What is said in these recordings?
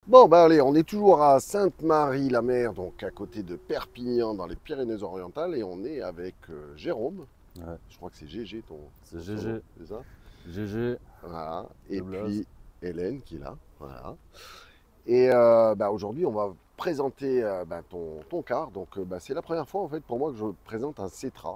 Bon, bah allez, on est toujours à Sainte-Marie-la-Mer, donc à côté de Perpignan, dans les Pyrénées-Orientales, et on est avec Jérôme. Ouais, Je crois que c'est GG c'est ton surnom, GG. c'est ça? GG Voilà. Et de Blaze. puis Hélène qui est là. Voilà. Et bah, aujourd'hui, on va présenter bah, ton car. Donc, bah, c'est la première fois en fait pour moi que je présente un Cetra.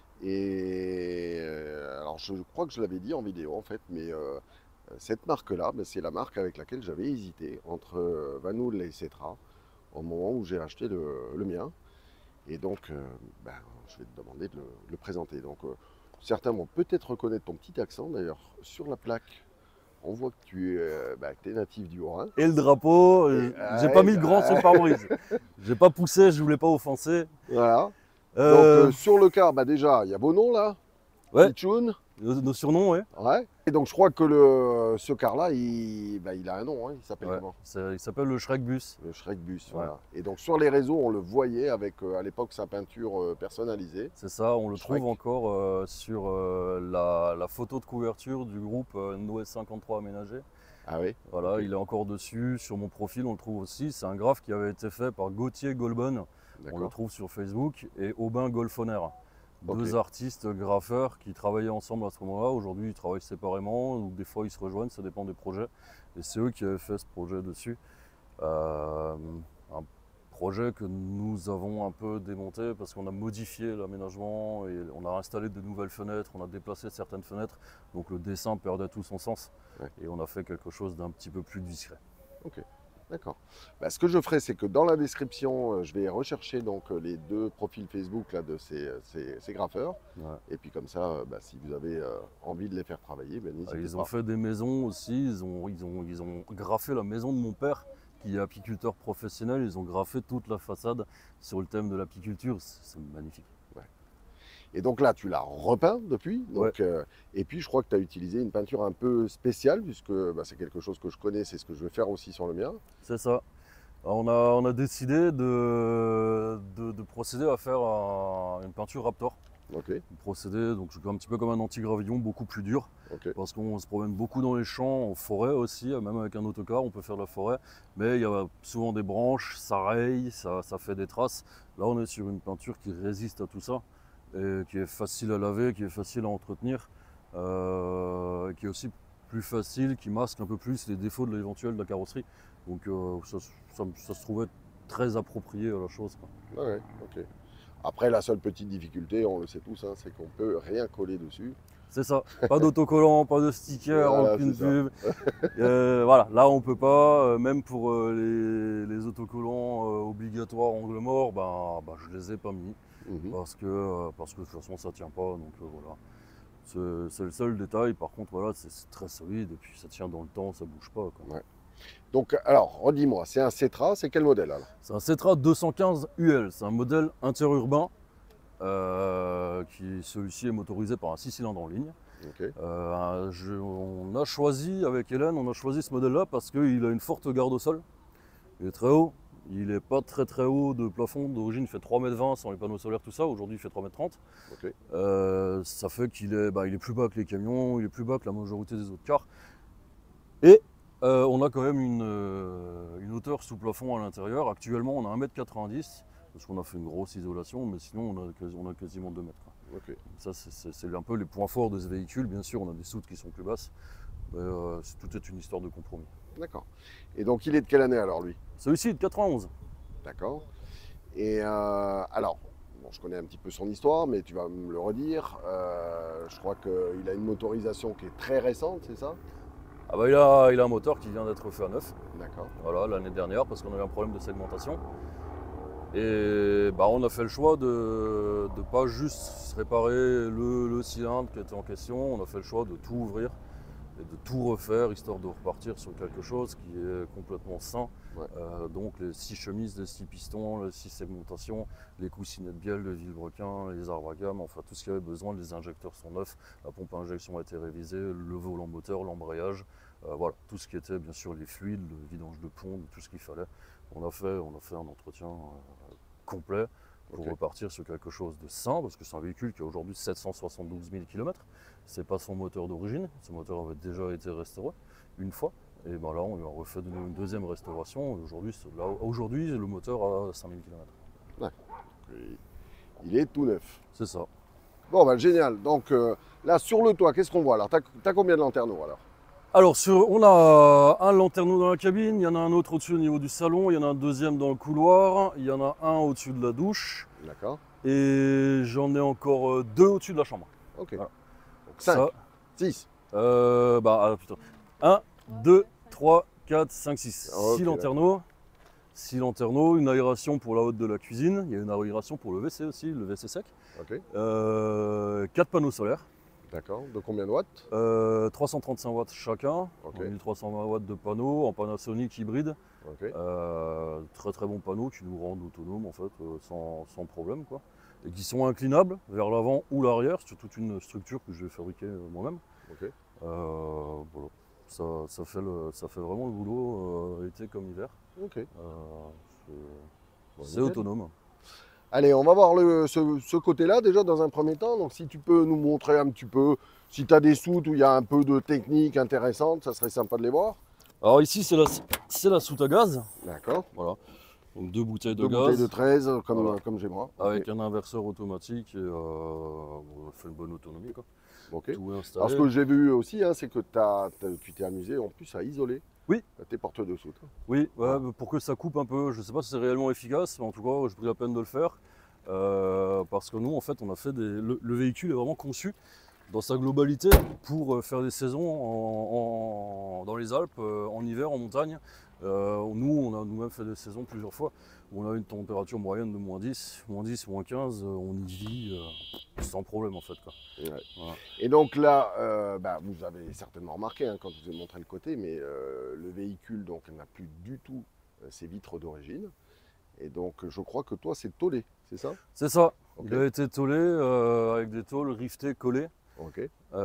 Et alors, je crois que je l'avais dit en vidéo en fait, mais cette marque-là, bah, c'est la marque avec laquelle j'avais hésité entre Van Hool et Cetra au moment où j'ai acheté le mien. Et donc, bah, je vais te demander de le présenter. Donc, certains vont peut-être reconnaître ton petit accent. D'ailleurs, sur la plaque, on voit que tu es natif du Haut-Rhin. Et le drapeau, Et, j'ai pas ouais, mis le grand sur le pare-brise. J'ai pas poussé, je voulais pas offenser. voilà. Donc, Euh, sur le car, bah, déjà, il y a vos noms là, ouais, Pichoun. nos surnoms, ouais. Ouais. Et donc, je crois que ce car-là, il a un nom. Hein. Il s'appelle Ouais, comment? il s'appelle le Shrek Bus. Le Shrek Bus. Ouais, Voilà. Et donc, sur les réseaux, on le voyait avec à l'époque sa peinture personnalisée. c'est ça, on le trouve Shrek. encore sur la photo de couverture du groupe Noé 53 aménagé. Ah oui. Voilà, Ok. il est encore dessus. Sur mon profil, on le trouve aussi. C'est un graphe qui avait été fait par Gauthier Golbon. On le D'accord. trouve sur Facebook. Et Aubin Golfoner. Ok. Deux artistes graffeurs qui travaillaient ensemble à ce moment-là. Aujourd'hui, ils travaillent séparément. Ou des fois, ils se rejoignent. Ça dépend des projets. Et c'est eux qui avaient fait ce projet dessus. Euh, un projet que nous avons un peu démonté parce qu'on a modifié l'aménagement et on a installé de nouvelles fenêtres, on a déplacé certaines fenêtres, donc le dessin perdait tout son sens Ouais. et on a fait quelque chose d'un petit peu plus discret. Ok. D'accord. Bah, ce que je ferai, c'est que dans la description, je vais rechercher donc les deux profils Facebook là, de ces graffeurs. Ouais. Et puis comme ça, bah, si vous avez envie de les faire travailler, ben, n'hésitez Ils ont pas. fait des maisons aussi, ils ont graffé la maison de mon père qui est apiculteur professionnel, ils ont graffé toute la façade sur le thème de l'apiculture, c'est magnifique. Ouais. Et donc là, tu l'as repeint depuis. Ouais, Donc, et puis, je crois que tu as utilisé une peinture un peu spéciale, puisque bah, c'est quelque chose que je connais, c'est ce que je vais faire aussi sur le mien. c'est ça. Alors, on a décidé de procéder à faire une peinture Raptor. Ok, Un procédé, donc un petit peu comme un anti-gravillon, beaucoup plus dur, ok, parce qu'on se promène beaucoup dans les champs, en forêt aussi, même avec un autocar, on peut faire de la forêt, mais il y a souvent des branches, ça raye, ça fait des traces. Là, on est sur une peinture qui résiste à tout ça, et qui est facile à laver, qui est facile à entretenir, qui est aussi plus facile, qui masque un peu plus les défauts de l'éventuel de la carrosserie. Donc ça se trouvait très approprié à la chose, quoi. ouais, ouais, ok. Après, la seule petite difficulté, on le sait tous, hein, c'est qu'on peut rien coller dessus. C'est ça, pas d'autocollant, pas de sticker, Voilà, c'est aucune ça. pub. Voilà, là on peut pas, même pour les autocollants obligatoires angle mort, je les ai pas mis Mhm. parce que de toute façon ça tient pas, donc voilà. C'est le seul détail, par contre voilà, c'est très solide et puis ça tient dans le temps, ça bouge pas, quoi. Ouais. Donc, alors, redis-moi, c'est un Cetra, c'est quel modèle alors? C'est un Cetra 215 UL, c'est un modèle interurbain, celui-ci est motorisé par un 6 cylindres en ligne. Ok, On a choisi avec Hélène, on a choisi ce modèle-là parce qu'il a une forte garde au sol. Il est très haut. Il n'est pas très très haut de plafond. D'origine, il fait 3,20 m sans les panneaux solaires, tout ça. Aujourd'hui, il fait 3,30 m. ok, Ça fait il est plus bas que les camions, il est plus bas que la majorité des autres cars. Et on a quand même une hauteur sous plafond à l'intérieur. Actuellement, on a 1,90 m parce qu'on a fait une grosse isolation, mais sinon, on a quasiment 2 mètres, quoi. ok. Ça, c'est un peu les points forts de ce véhicule. Bien sûr, on a des soutes qui sont plus basses, mais tout est une histoire de compromis. D'accord. Et donc, il est de quelle année alors, lui? Celui-ci est de 91. D'accord. Et alors, bon, je connais un petit peu son histoire, mais tu vas me le redire. Je crois qu'il a une motorisation qui est très récente, c'est ça? Ah bah, il a un moteur qui vient d'être fait à neuf, D'accord. voilà, l'année dernière, parce qu'on a eu un problème de segmentation. Et bah, on a fait le choix de ne pas juste réparer le cylindre qui était en question, on a fait le choix de tout ouvrir et de tout refaire, histoire de repartir sur quelque chose qui est complètement sain. Ouais. Donc les 6 chemises, les 6 pistons, les 6 segmentations, les coussinets de bielle, le vilebrequin, les arbres à gamme, enfin tout ce qu'il y avait besoin, les injecteurs sont neufs, la pompe à injection a été révisée, le volant moteur, l'embrayage, voilà, tout ce qui était bien sûr les fluides, le vidange de pont, tout ce qu'il fallait. On a fait un entretien complet pour Ok. repartir sur quelque chose de sain, parce que c'est un véhicule qui a aujourd'hui 772 000 km. C'est pas son moteur d'origine, ce moteur avait déjà été restauré une fois. Et ben là, on lui a refait une deuxième restauration. Aujourd'hui, le moteur a 5000 km. Il est tout neuf. C'est ça. Bon, bah, génial. Donc là, sur le toit, qu'est-ce qu'on voit? Alors, t'as combien de lanterneaux alors? Alors, on a un lanterneau dans la cabine, il y en a un autre au-dessus au niveau du salon, il y en a un deuxième dans le couloir, il y en a un au-dessus de la douche, D'accord. et j'en ai encore deux au-dessus de la chambre. Ok. Voilà. Donc 5, 6. Putain. 1, 2, 3, 4, 5, 6. Ok, 6 lanterneaux. 6 lanterneaux, une aération pour la haute de la cuisine, il y a une aération pour le WC aussi, le WC sec. Ok. 4 panneaux solaires. D'accord. De combien de watts? 335 watts chacun, Ok. 1320 watts de panneaux en Panasonic hybride. Ok. Très très bons panneaux qui nous rendent autonomes en fait, sans problème quoi. Et qui sont inclinables vers l'avant ou l'arrière sur toute une structure que je vais fabriquer moi-même. Ok. Voilà. Ça fait vraiment le boulot été comme hiver. Ok. Bon, C'est nickel. autonome. Allez, on va voir ce côté-là déjà dans un premier temps. Donc si tu peux nous montrer un petit peu, si tu as des soutes où il y a un peu de technique intéressante, ça serait sympa de les voir. Alors ici c'est la soute à gaz. D'accord. Voilà. Donc 2 bouteilles de Deux gaz. bouteilles de 13 comme, Voilà. comme j'ai moi. Avec un inverseur automatique et on fait une bonne autonomie quoi. Ok. Tout est Alors installé. ce que j'ai vu aussi, hein, c'est que tu t'es amusé en plus à isoler Oui. tes porteurs de soute. Oui, ouais, Ah. pour que ça coupe un peu. Je ne sais pas si c'est réellement efficace, mais en tout cas, j'ai pris la peine de le faire. Parce que nous, en fait, on a fait le véhicule est vraiment conçu dans sa globalité pour faire des saisons dans les Alpes, en hiver, en montagne. Nous, on a nous-mêmes fait des saisons plusieurs fois où on a une température moyenne de -10, -15, on y vit sans problème en fait, quoi. Ouais. Voilà. Et donc là, vous avez certainement remarqué hein, quand je vous ai montré le côté, mais le véhicule donc n'a plus du tout ses vitres d'origine. Et donc je crois que toi c'est tôlé, c'est ça? C'est ça, Ok. il a été tôlé avec des tôles rivetées collées, Ok,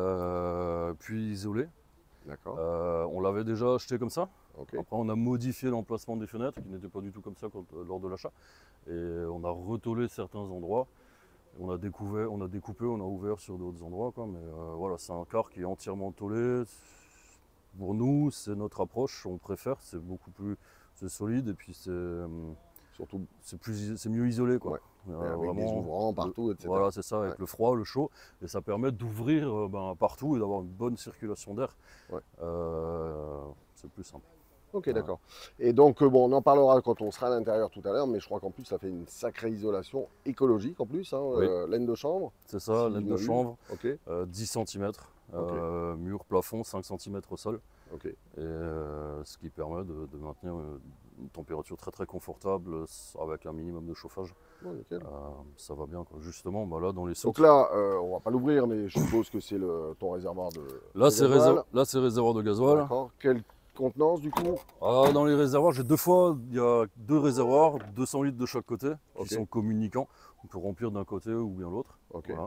puis isolées. d'accord. On l'avait déjà acheté comme ça. Ok, Après, on a modifié l'emplacement des fenêtres, qui n'était pas du tout comme ça lors de l'achat. Et on a retôlé certains endroits. On a découpé, on a ouvert sur d'autres endroits, quoi. Mais voilà, c'est un car qui est entièrement tôlé. Pour nous, c'est notre approche, on préfère. C'est beaucoup plus solide et puis surtout c'est mieux isolé, quoi. Ouais. avec des Vraiment, ouvrants partout, etc. voilà, c'est ça, avec Ouais. le froid, le chaud, et ça permet d'ouvrir partout et d'avoir une bonne circulation d'air. Ouais. C'est plus simple. Ok, Voilà. d'accord. Et donc, bon, on en parlera quand on sera à l'intérieur tout à l'heure, mais je crois qu'en plus, ça fait une sacrée isolation écologique en plus, hein, Oui. laine de chambre. C'est ça, Si laine je de m'abuse. chanvre, Ok, 10 cm, mur, plafond, 5 cm au sol, ok. et ce qui permet de maintenir une température très très confortable avec un minimum de chauffage. Bon, nickel. Ça va bien, quoi. Justement, là dans les Donc soutes, là, on va pas l'ouvrir, mais je suppose que c'est ton réservoir de gasoil. là c'est réservoir de gasoil. D'accord. Quelle contenance du coup? Dans les réservoirs, il y a 2 réservoirs, 200 litres de chaque côté, qui Ok. sont communicants. On peut remplir d'un côté ou bien l'autre. Ok. Voilà.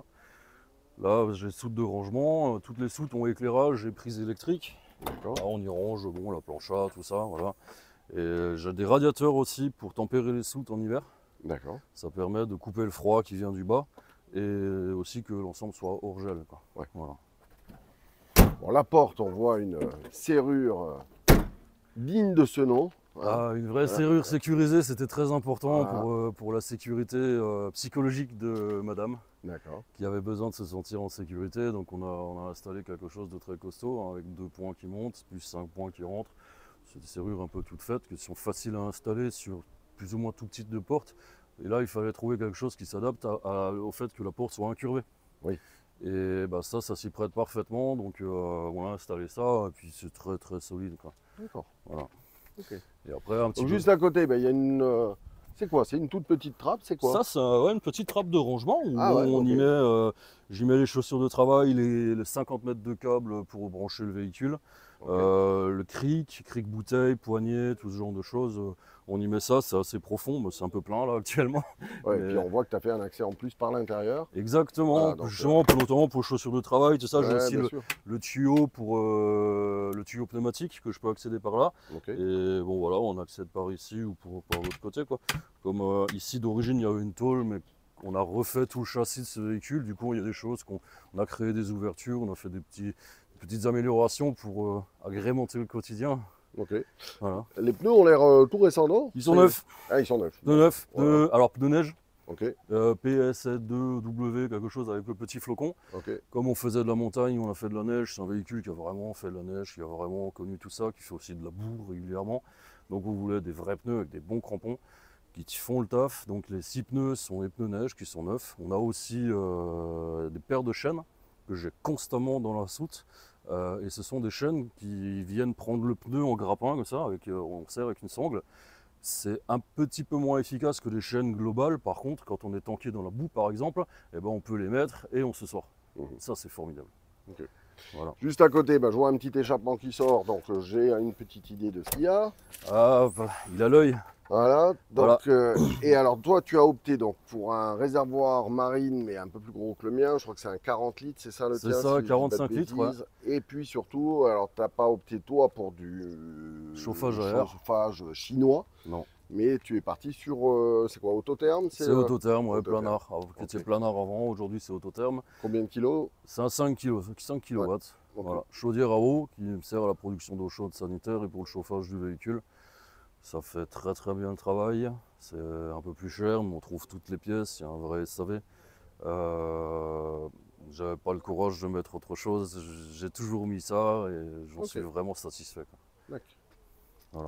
Là, j'ai soute de rangement. Toutes les soutes ont éclairage et prise électrique. D'accord. Là, on y range la plancha, tout ça. Voilà. Et j'ai des radiateurs aussi pour tempérer les soutes en hiver. D'accord. Ça permet de couper le froid qui vient du bas et aussi que l'ensemble soit hors gel, quoi. Ouais. Voilà. Bon, la porte, on voit une serrure digne de ce nom. Hein. Une vraie serrure sécurisée, c'était très important Voilà. pour la sécurité psychologique de madame, D'accord. qui avait besoin de se sentir en sécurité. Donc on a installé quelque chose de très costaud, hein, avec 2 points qui montent, plus 5 points qui rentrent. C'est des serrures un peu toutes faites, qui sont faciles à installer sur plus ou moins tout type de porte. Et là, il fallait trouver quelque chose qui s'adapte au fait que la porte soit incurvée. Oui. Et ça s'y prête parfaitement. Donc on a installé ça, et puis c'est très très solide, quoi. D'accord. Voilà. Ok. Et après, un petit Donc peu. juste à côté, il y a une. C'est quoi? C'est une toute petite trappe, c'est quoi? Ça, c'est une petite trappe de rangement où Ah ouais, on y ok. met, j'y mets les chaussures de travail, les 50 mètres de câble pour brancher le véhicule, Ok. le cric bouteille, poignée, tout ce genre de choses. On y met ça, c'est assez profond, mais c'est un peu plein là actuellement. Ouais, Mais- et puis on voit que tu as fait un accès en plus par l'intérieur. Exactement, Voilà, donc, justement notamment pour chaussures de travail, tout ça. J'ai Ouais, aussi bien sûr. le tuyau pour le tuyau pneumatique que je peux accéder par là. Ok. Et bon voilà, on accède par ici ou par l'autre côté, quoi. Comme ici d'origine il y avait une tôle, mais on a refait tout le châssis de ce véhicule. Du coup il y a des choses qu'on a créé des ouvertures, on a fait des petites améliorations pour agrémenter le quotidien. Ok. Voilà. Les pneus ont l'air tout récents, non? Ils sont neufs, Ah, ils sont neufs. pneus neufs, Voilà. alors pneus neige, Ok, PS2W, quelque chose avec le petit flocon. ok. Comme on faisait de la montagne, on a fait de la neige, c'est un véhicule qui a vraiment fait de la neige, qui a vraiment connu tout ça, qui fait aussi de la boue régulièrement. Donc on voulait des vrais pneus avec des bons crampons qui font le taf. Donc les 6 pneus sont les pneus neige qui sont neufs. On a aussi des paires de chaînes que j'ai constamment dans la soute. Et ce sont des chaînes qui viennent prendre le pneu en grappin comme ça, on serre avec une sangle. C'est un petit peu moins efficace que les chaînes globales. Par contre, quand on est tanké dans la boue par exemple, eh ben, on peut les mettre et on se sort. Mhm. Ça c'est formidable. Ok. Voilà. Juste à côté, je vois un petit échappement qui sort, donc j'ai une petite idée de ce qu'il y a. Ah, bah, il a l'œil. Voilà. Voilà. Donc, et alors toi, tu as opté donc pour un réservoir marine, mais un peu plus gros que le mien. Je crois que c'est un 40 litres, c'est ça le C'est tien? ça, Si je dis pas de 45 litres, ouais. bêtises. Et puis surtout, alors t'as pas opté toi pour du Chauffage à air. chauffage chinois, Non. mais tu es parti sur, c'est quoi, Autotherme? C'est Autotherme, ouais, Autotherme. planard. Alors, vous étiez planard avant, aujourd'hui c'est Autotherme. Combien de kilos? C'est un 5 kg, 5 kW. Ok. Voilà. Chaudière à eau qui sert à la production d'eau chaude sanitaire et pour le chauffage du véhicule. Ça fait très bien le travail. C'est un peu plus cher, mais on trouve toutes les pièces. Il y a un vrai SAV. J'avais pas le courage de mettre autre chose. J'ai toujours mis ça et j'en Ok. suis vraiment satisfait, quoi. D'accord. Voilà.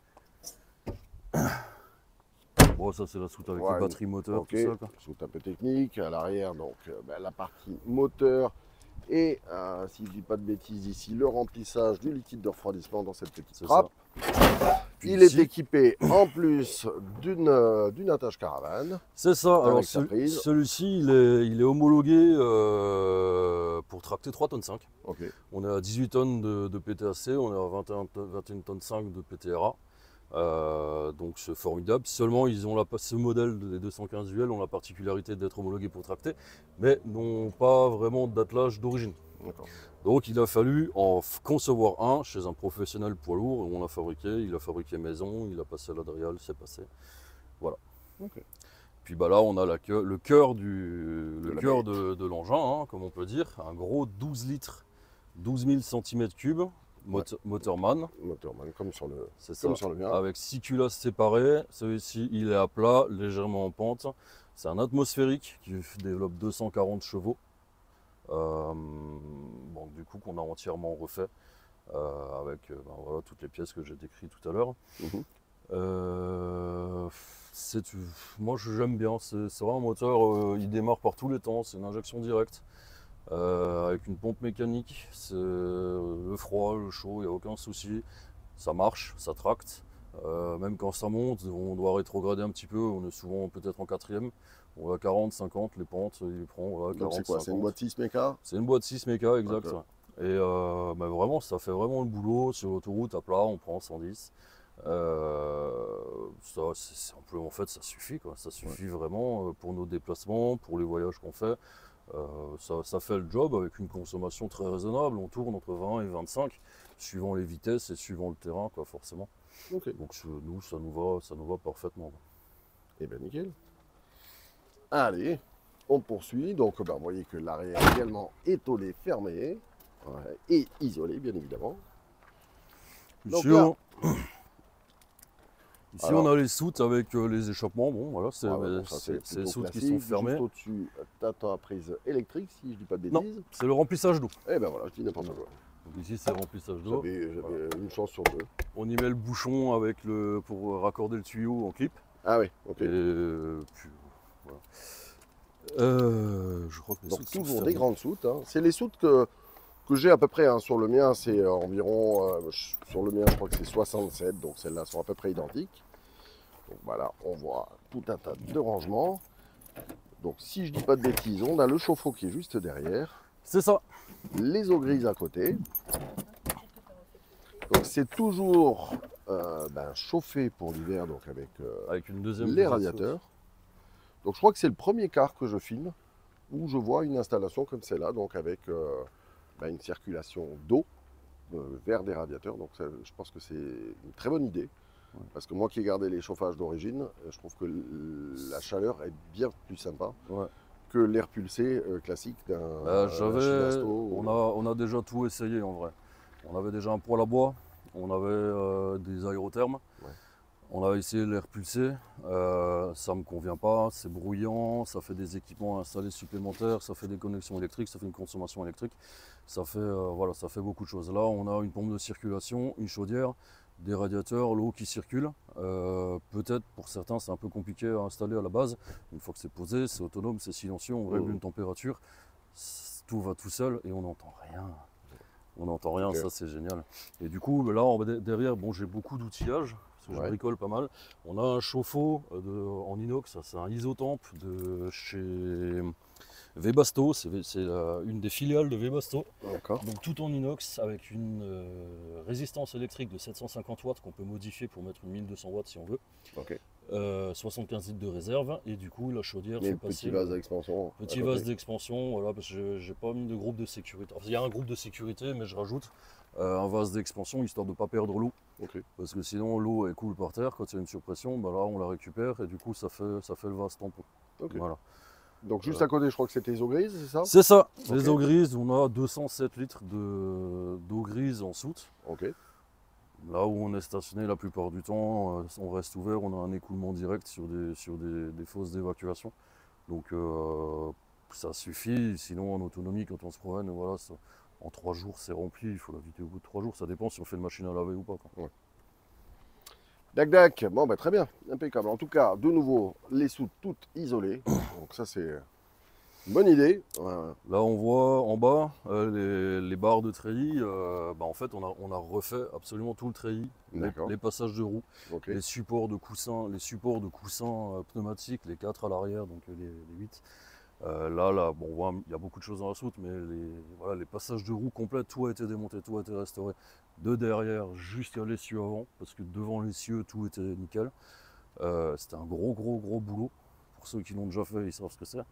Bon, ça c'est la soute avec Ouais, les batteries moteurs, Ok, tout ça, quoi. soute un peu technique. À l'arrière, donc la partie moteur. Et si je dis pas de bêtises ici, le remplissage du liquide de refroidissement dans cette petite C'est trappe. ça. Puis Il ici, est équipé en plus d'une attache caravane. c'est ça. Alors avec sa prise. celui-ci, il est homologué pour tracter 3,5 tonnes. Ok. On est à 18 tonnes de PTAC, on est à 21 tonnes 5 de PTRA. Donc c'est formidable. Seulement, ils ont ce modèle des 215 UL ont la particularité d'être homologués pour tracter, mais n'ont pas vraiment d'attelage d'origine. D'accord. Donc il a fallu en concevoir un chez un professionnel poids lourd, on l'a fabriqué, il a fabriqué maison, il a passé à l'Adrial, c'est passé. Voilà. Ok. Puis bah là on a le cœur la de l'engin, hein, comme on peut dire, un gros 12 litres, 12 000 cm3, Motorman, Motorman, comme sur le, c'est comme ça, sur le mien. avec 6 culasses séparées. Celui-ci il est à plat, légèrement en pente. C'est un atmosphérique qui développe 240 chevaux. Bon, du coup qu'on a entièrement refait avec voilà, toutes les pièces que j'ai décrites tout à l'heure. Mhm. Moi j'aime bien, c'est vraiment un moteur, il démarre par tous les temps, c'est une injection directe avec une pompe mécanique, c'est le froid, le chaud, il n'y a aucun souci, ça marche, ça tracte. Même quand ça monte, on doit rétrograder un petit peu, on est souvent peut-être en quatrième. On a 40, 50, les pentes, il prend voilà, 40, Donc c'est quoi? 50. C'est une boîte 6 méca? C'est une boîte 6 méca, exact. Ok. Ouais. Et vraiment, ça fait vraiment le boulot. Sur l'autoroute, à plat, on prend 110. En fait, ça suffit, quoi. Ça suffit vraiment pour nos déplacements, pour les voyages qu'on fait. Ça fait le job avec une consommation très raisonnable. On tourne entre 20 et 25, suivant les vitesses et suivant le terrain, quoi, forcément. Ok. Donc nous, ça nous va parfaitement. Eh bien nickel. Allez, on poursuit. Donc vous voyez que l'arrière également étoilé, fermé. Ouais, et isolé, bien évidemment. Donc Ici, là- Ici Alors- on a les soutes avec les échappements. Bon, voilà, c'est bon, ça, c'est les plutôt soutes qui classique. sont fermées. Juste au-dessus, t'as ta prise électrique, si je dis pas de Non, bêtises. c'est le remplissage d'eau. Eh ben voilà, je dis n'importe quoi. Donc ici c'est le remplissage d'eau. J'avais une chance sur deux. On y met le bouchon pour raccorder le tuyau en clip. Ah oui, ok. Et puis voilà. Je crois que les Donc soutes sont toujours des fermées. grandes soutes. Hein. C'est les soutes que j'ai à peu près. Hein. Sur le mien, c'est environ. Sur le mien, je crois que c'est 67. Donc celles-là sont à peu près identiques. Donc voilà, on voit tout un tas de rangements. Donc si je dis pas de bêtises, on a le chauffe-eau qui est juste derrière. C'est ça. Les eaux grises à côté. Donc c'est toujours chauffé pour l'hiver, donc avec Avec une deuxième les position. radiateurs. Donc je crois que c'est le premier car que je filme où je vois une installation comme celle-là, donc avec une circulation d'eau vers des radiateurs. Donc ça, je pense que c'est une très bonne idée. Ouais. Parce que moi qui ai gardé les chauffages d'origine, je trouve que la chaleur est bien plus sympa Ouais. que l'air pulsé classique d'un J'avais, Chinasto ou- on a déjà tout essayé en vrai. On avait déjà un poêle à bois, on avait des aérothermes. Ouais. On a essayé de les repulser, ça ne me convient pas, c'est bruyant, ça fait des équipements installés supplémentaires, ça fait des connexions électriques, ça fait une consommation électrique, ça fait, voilà, ça fait beaucoup de choses. Là, on a une pompe de circulation, une chaudière, des radiateurs, l'eau qui circule. Peut-être pour certains, c'est un peu compliqué à installer à la base. Une fois que c'est posé, c'est autonome, c'est silencieux, on règle une température, tout va tout seul et on n'entend rien. On n'entend rien, Okay. ça c'est génial. Et du coup, là derrière, bon, j'ai beaucoup d'outillage. Je bricole pas mal. On a un chauffe-eau en inox, c'est un isotempe de chez Webasto, c'est une des filiales de Webasto. D'accord. Donc tout en inox avec une résistance électrique de 750 watts qu'on peut modifier pour mettre une 1200 watts si on veut. Ok. 75 litres de réserve et du coup la chaudière fait passer petit vase d'expansion. Petit vase d'expansion, voilà, parce que j'ai pas mis de groupe de sécurité. Enfin, il y a un groupe de sécurité, mais je rajoute un vase d'expansion histoire de ne pas perdre l'eau. Okay. Parce que sinon l'eau elle coule par terre, quand il y a une surpression, bah là on la récupère et du coup ça fait le vase tampon. Okay. Voilà. Donc juste à côté, je crois que c'était les eaux grises, c'est ça? C'est ça, les eaux grises, on a 207 litres d'eau grise en soute. Ok. Là où on est stationné la plupart du temps, on reste ouvert, on a un écoulement direct sur des fosses d'évacuation. Donc ça suffit, sinon en autonomie quand on se promène, voilà, en 3 jours c'est rempli, il faut la vider au bout de 3 jours, ça dépend si on fait une machine à laver ou pas. Ouais. Dac, bon bah très bien, impeccable. En tout cas, de nouveau, les soutes toutes isolées, donc ça c'est une bonne idée. Là on voit en bas les barres de treillis, en fait on a refait absolument tout le treillis, les passages de roues, les supports de coussins, pneumatiques, les 4 à l'arrière, donc les 8. Là, bon, on voit, il y a beaucoup de choses dans la soute, mais les passages de roues complètes, tout a été démonté, tout a été restauré. De derrière jusqu'à l'essieu avant, parce que devant l'essieu, tout était nickel. C'était un gros boulot. Pour ceux qui l'ont déjà fait, ils savent ce que c'est.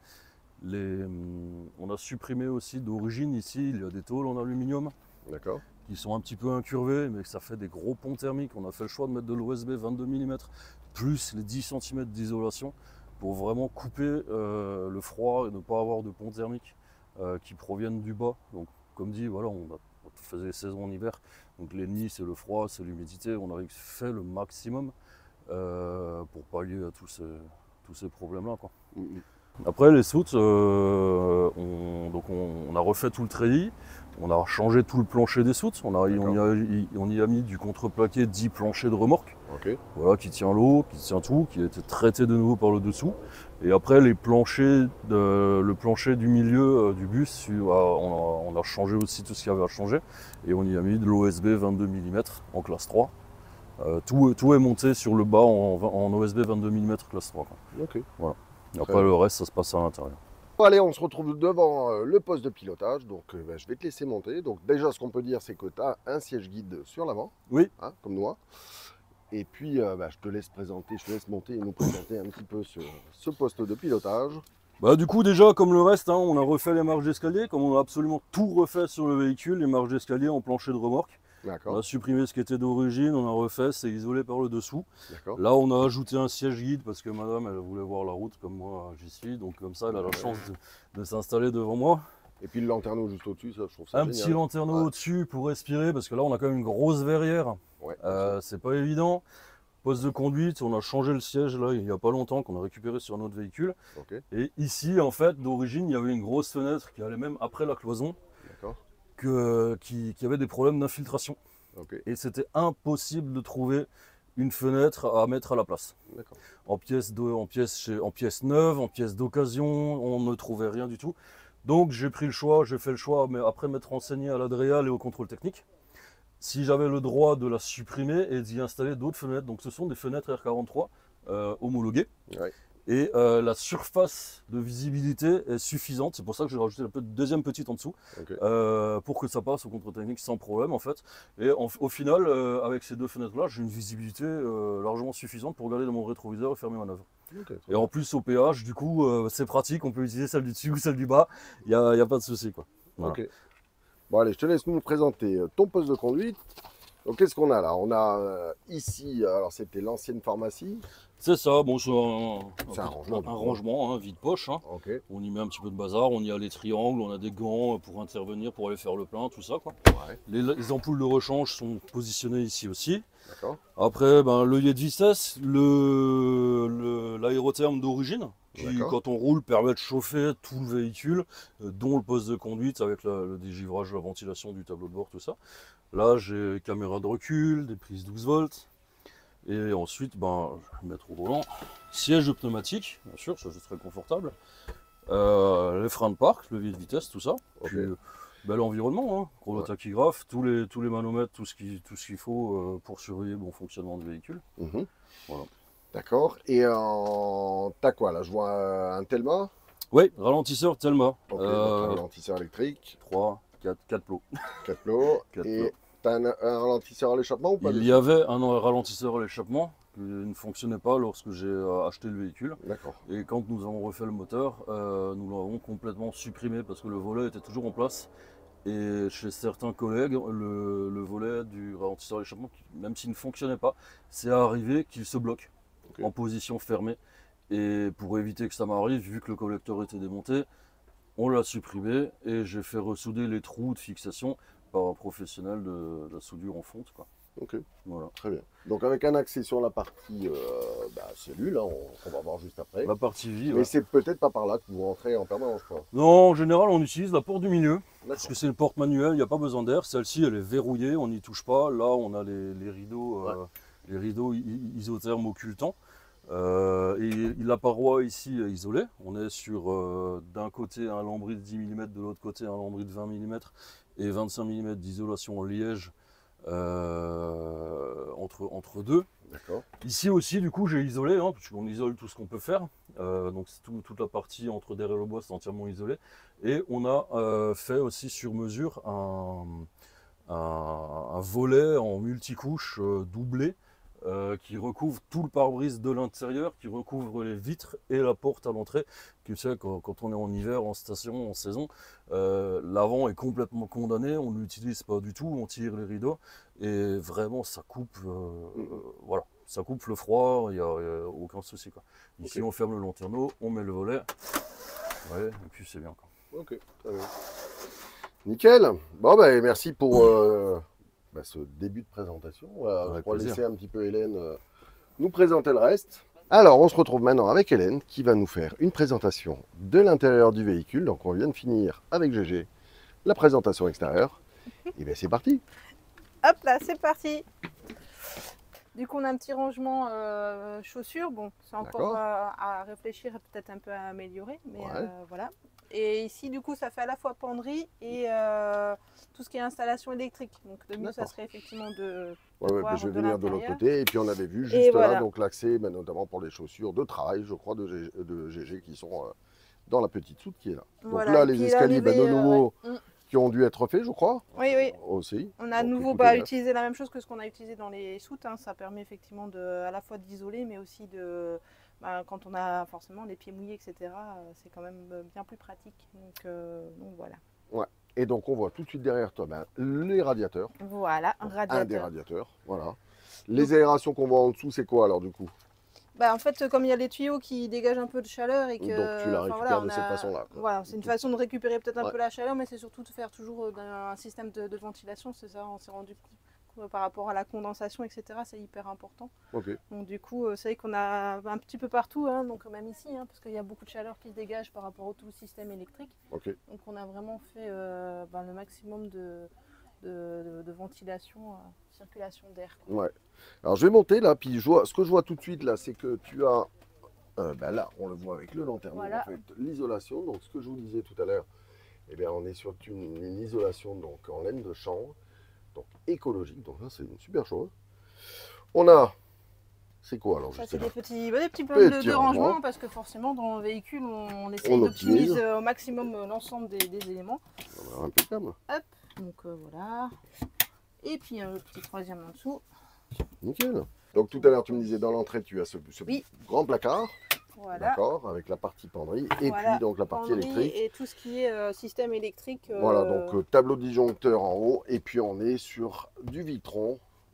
On a supprimé aussi d'origine ici, il y a des tôles en aluminium. D'accord. Qui sont un petit peu incurvées, mais ça fait des gros ponts thermiques. On a fait le choix de mettre de l'OSB 22 mm, plus les 10 cm d'isolation, pour vraiment couper le froid et ne pas avoir de ponts thermiques qui proviennent du bas. Donc comme dit, voilà, on faisait les saisons en hiver, donc l'ennemi c'est le froid, c'est l'humidité, on avait fait le maximum pour pallier à tous ces problèmes-là. Après les soutes, on a refait tout le treillis, on a changé tout le plancher des soutes, on y a mis du contreplaqué 10 planchers de remorque, voilà, qui tient l'eau, qui tient tout, qui a été traité de nouveau par le dessous. Et après le plancher du milieu du bus, on a changé aussi tout ce qu'il y avait à changer, et on y a mis de l'OSB 22 mm en classe 3. Tout est monté sur le bas en OSB 22 mm classe 3. Voilà. Et après le reste, ça se passe à l'intérieur. Allez, on se retrouve devant le poste de pilotage, donc je vais te laisser monter. Donc déjà, ce qu'on peut dire, c'est que tu as un siège guide sur l'avant, comme moi. Et puis, je te laisse monter et nous présenter un petit peu ce poste de pilotage. Du coup, déjà, comme le reste, on a refait les marches d'escalier, comme on a absolument tout refait sur le véhicule, les marches d'escalier en plancher de remorque. On a supprimé ce qui était d'origine, on a refait, c'est isolé par le dessous. Là, on a ajouté un siège guide parce que madame, elle voulait voir la route comme moi j'y suis. Donc comme ça, elle a la chance de s'installer devant moi. Et puis le lanterneau juste au-dessus, ça, je trouve ça génial. Un petit lanterneau au-dessus pour respirer parce que là, on a quand même une grosse verrière. C'est pas évident. Poste de conduite, on a changé le siège là il n'y a pas longtemps, qu'on a récupéré sur un autre véhicule. Et ici, en fait, d'origine, il y avait une grosse fenêtre qui allait même après la cloison. Qui avait des problèmes d'infiltration. Et c'était impossible de trouver une fenêtre à mettre à la place. En pièces neuves, en pièces d'occasion, on ne trouvait rien du tout. Donc j'ai fait le choix, mais après m'être renseigné à l'Adréal et au contrôle technique, si j'avais le droit de la supprimer et d'y installer d'autres fenêtres. Donc ce sont des fenêtres R43 homologuées. Et la surface de visibilité est suffisante, c'est pour ça que j'ai rajouté la deuxième petite en dessous, pour que ça passe au contrôle technique sans problème en fait. Et au final, avec ces deux fenêtres là, j'ai une visibilité largement suffisante pour regarder dans mon rétroviseur et faire mes manœuvres. Et en plus au péage, du coup, c'est pratique, on peut utiliser celle du dessus ou celle du bas, il n'y a pas de souci. Voilà. Bon allez, je te laisse nous présenter ton poste de conduite. Donc qu'est-ce qu'on a là? On a ici, alors c'était l'ancienne pharmacie. C'est ça, bon, c'est C'est un rangement, du un coup. rangement, hein, vide-poche. Hein. Ok, On y met un petit peu de bazar, on y a les triangles, on a des gants pour intervenir, pour aller faire le plein, tout ça, quoi. ouais, Les ampoules de rechange sont positionnées ici aussi. d'accord. Après, ben, l'œillet de vitesse, l'aérotherme d'origine, qui, D'accord. quand on roule, permet de chauffer tout le véhicule, dont le poste de conduite avec le dégivrage, la ventilation du tableau de bord, tout ça. Là, j'ai caméra de recul, des prises 12 volts. Et ensuite, ben, je vais mettre au volant. Siège de pneumatique, bien sûr, ça c'est très confortable. Les freins de parc, levier de vitesse, tout ça. Ok. Puis, bel environnement, hein. Chronotachygraphe, tous les manomètres, tout ce qu'il faut pour surveiller le bon fonctionnement du véhicule. Mhm. Voilà. D'accord. Et t'as quoi là? Je vois un Telma. Oui, ralentisseur Telma. Ok, donc un ralentisseur électrique. 3, 4 plots. 4 plots. 4 Et plots. t'as un ralentisseur à l'échappement ou pas Il dessus? y avait un ralentisseur à l'échappement qui ne fonctionnait pas lorsque j'ai acheté le véhicule. D'accord. Et quand nous avons refait le moteur, nous l'avons complètement supprimé parce que le volet était toujours en place. Et chez certains collègues, le volet du ralentisseur à l'échappement, même s'il ne fonctionnait pas, c'est arrivé qu'il se bloque Ok. en position fermée. Et pour éviter que ça m'arrive, vu que le collecteur était démonté, on l'a supprimé et j'ai fait ressouder les trous de fixation par un professionnel de la soudure en fonte, quoi. Ok, Voilà. très bien. Donc avec un accès sur la partie cellule, hein, on va voir juste après. La partie vie, Mais ouais. c'est peut-être pas par là que vous rentrez en permanence, quoi. Non, en général, on utilise la porte du milieu. Parce D'accord. que c'est une porte manuelle, il n'y a pas besoin d'air. Celle-ci, elle est verrouillée, on n'y touche pas. Là, on a les rideaux, isothermes occultants. Et la paroi ici est isolée. On est sur d'un côté un lambris de 10 mm, de l'autre côté un lambris de 20 mm et 25 mm d'isolation en liège entre deux. D'accord. Ici aussi, du coup, j'ai isolé, hein, parce qu'on isole tout ce qu'on peut faire. Donc toute la partie entre derrière le bois, c'est entièrement isolé. Et on a fait aussi sur mesure un volet en multicouche doublé qui recouvre tout le pare-brise de l'intérieur, qui recouvre les vitres et la porte à l'entrée. Tu sais, quand on est en hiver, en station, en saison, l'avant est complètement condamné, on ne l'utilise pas du tout, on tire les rideaux et vraiment ça coupe, voilà, ça coupe le froid, il n'y a aucun souci, quoi. Ici, Ok. on ferme le lanterneau, on met le volet, ouais, et puis c'est bien, quoi. Ok, très bien. Nickel. Bon, ben merci pour ce début de présentation. Je Avec pourrais plaisir. laisser un petit peu Hélène nous présenter le reste. Alors, on se retrouve maintenant avec Hélène qui va nous faire une présentation de l'intérieur du véhicule. Donc, on vient de finir avec GG la présentation extérieure. Et bien, c'est parti. Hop là, c'est parti. Du coup, on a un petit rangement chaussures. Bon, c'est encore D'accord. à réfléchir et peut-être un peu à améliorer, mais Ouais. voilà. Et ici, du coup, ça fait à la fois penderie et tout ce qui est installation électrique. Donc, le mieux, ça D'accord. serait effectivement de Ouais, ouais, voir ben, je vais de venir de l'autre l'intérieur. côté. Et puis, on avait vu Et juste là, voilà. donc l'accès, notamment pour les chaussures de travail, je crois, de GG qui sont dans la petite soute qui est là. Donc Voilà. là, Et les puis, escaliers, de l'arrivée, nouveau, ouais. qui ont dû être faits, je crois, Oui, oui. aussi. On a à Donc, nouveau tout est neuf. utilisé la même chose que ce qu'on a utilisé dans les soutes. Hein. Ça permet effectivement à la fois d'isoler, mais aussi quand on a forcément les pieds mouillés, etc., c'est quand même bien plus pratique. Donc voilà. Ouais. Et donc, on voit tout de suite derrière toi les radiateurs. Voilà, un Donc, radiateur. un des radiateurs, voilà. Les aérations qu'on voit en dessous, c'est quoi alors du coup? En fait, comme il y a les tuyaux qui dégagent un peu de chaleur et que. Donc tu la enfin, récupères voilà, de cette façon-là, quoi. Voilà, c'est une façon de récupérer peut-être un Ouais. peu la chaleur, mais c'est surtout de faire toujours un système de ventilation. C'est ça, on s'est rendu compte par rapport à la condensation, etc. C'est hyper important. Ok. Donc du coup, c'est vrai qu'on a un petit peu partout, hein, donc même ici, hein, parce qu'il y a beaucoup de chaleur qui se dégage par rapport au tout système électrique. Ok. Donc on a vraiment fait le maximum de ventilation, circulation d'air. Ouais. Alors je vais monter là, puis ce que je vois tout de suite là, c'est que tu as, là, on le voit avec le lanterneau, Voilà. en fait, l'isolation. Donc ce que je vous disais tout à l'heure, eh bien, on est sur une isolation donc en laine de chanvre, donc écologique. Donc ça, c'est une super chose. On a, c'est quoi alors Ça, juste c'est là? des petits blocs Petit de rangement, rangement. parce que forcément, dans le véhicule, on On essaye optimise. d'optimiser au maximum l'ensemble des éléments. On a impeccable. Donc voilà. Et puis un petit troisième en dessous. Nickel. Donc tout à l'heure, tu me disais dans l'entrée, tu as ce Oui. grand placard, Voilà. d'accord, avec la partie penderie, et Voilà. puis donc la partie Penderie électrique. et tout ce qui est système électrique. Voilà, donc tableau disjoncteur en haut, et puis on est sur du Victron,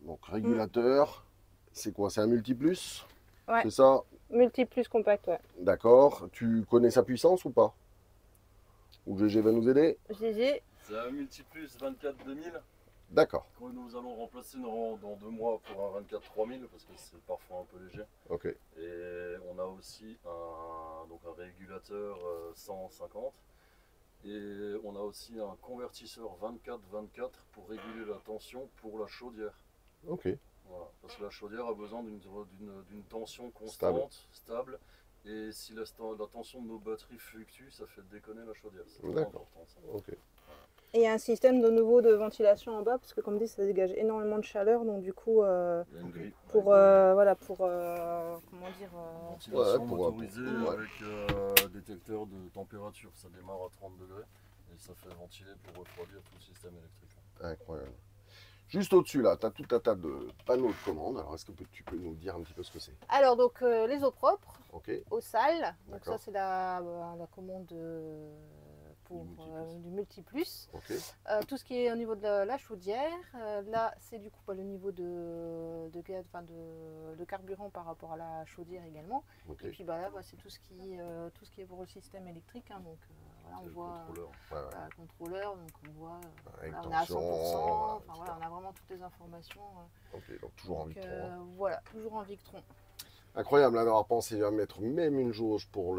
Donc régulateur, c'est quoi? C'est un multiplus? Ouais. C'est ça? Multiplus compact, ouais. D'accord. Tu connais sa puissance ou pas? Ou GG va nous aider? GG. C'est un multiplus 24 2000 D'accord. que nous allons remplacer dans 2 mois pour un 24 3000 parce que c'est parfois un peu léger. Ok. Et on a aussi un régulateur 150 et on a aussi un convertisseur 24-24 pour réguler la tension pour la chaudière. Ok. Voilà, parce que la chaudière a besoin d'une tension constante, stable. Et si la tension de nos batteries fluctue, ça fait déconner la chaudière. C'est vraiment important ça. Ok. Et il y a un système de nouveau de ventilation en bas, parce que comme dit, ça dégage énormément de chaleur, donc du coup, Il y a une grille pour, voilà, pour, comment dire, ventilation pour- motorisée ouais. avec détecteur de température. Ça démarre à 30 degrés et ça fait ventiler pour refroidir tout le système électrique. Incroyable. Juste au-dessus, là, tu as tout un tas de panneaux de commande. Alors, est-ce que tu peux nous dire un petit peu ce que c'est? Alors, donc, les eaux propres, Ok. eau sale, donc D'accord. ça, c'est la commande pour du multiplus. Ok. Tout ce qui est au niveau de la chaudière, là, c'est du coup le niveau de gaz, enfin de carburant par rapport à la chaudière également. Ok. Et puis là, c'est tout ce qui est pour le système électrique. Hein, donc voilà, on Le voit contrôleur. le contrôleur, donc on voit, Avec voilà, on est à 100%. tension, Enfin, voilà, on a vraiment toutes les informations. Ok, donc toujours en Donc, Victron. Hein. voilà, toujours en Victron. Incroyable là, d'avoir pensé à mettre même une jauge pour